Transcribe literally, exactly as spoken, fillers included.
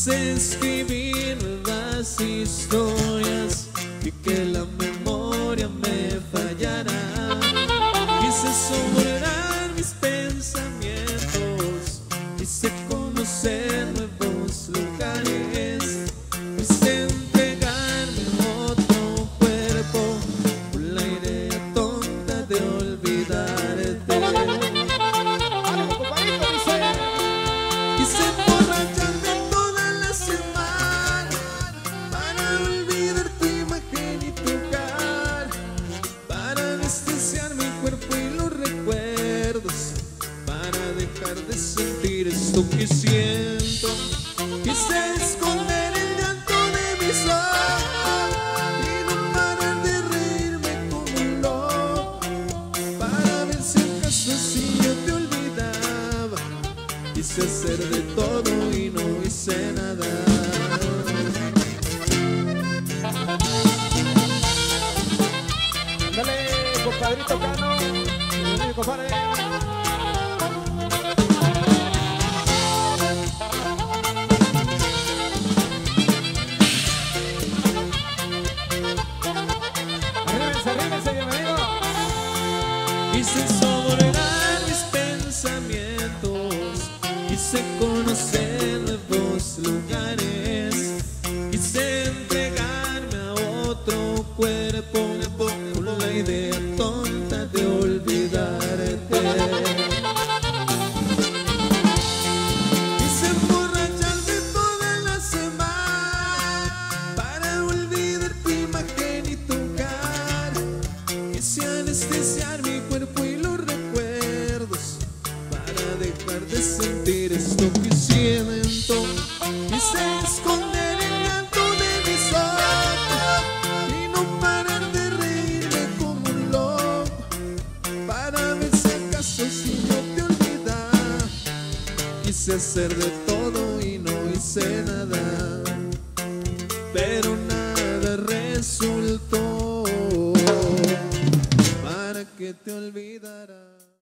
Quise escribir nuevas historias y que la memoria me fallara. Quise sobrar mis pensamientos, quise conocer nuevos lugares, quise entregarme a otro cuerpo con la idea tonta de olvidarte. Quise emborracharme toda la semana para olvidar tu imagen y tocar, para anestesiar mi cuerpo y los recuerdos, para dejar de sentir esto que siento. Quise esconder el llanto de mis ojos y no parar de reírme como un loco, para ver si acaso si yo te olvidaba. Quise hacer de todo y no hice nada. Dale, compadrito Cano. Dale, compadre. Arrímense, arrímense, bienvenido. Quise sobregar mis pensamientos, quise conocer nuevos lugares, quise entregarme a otro cuerpo con la idea tonta de olvidarte. Quise emborracharme toda la semana para olvidar tu imagen y tocar, quise anestesiar mi cuerpo y los recuerdos, para dejar de sentir esto que siento. Quise esconder el llanto de mis ojos y no parar de reírme como un loco, para ver si acaso si yo te olvidaba. Quise hacer de todo y no hice nada, pero nada resultó para que te olvidara.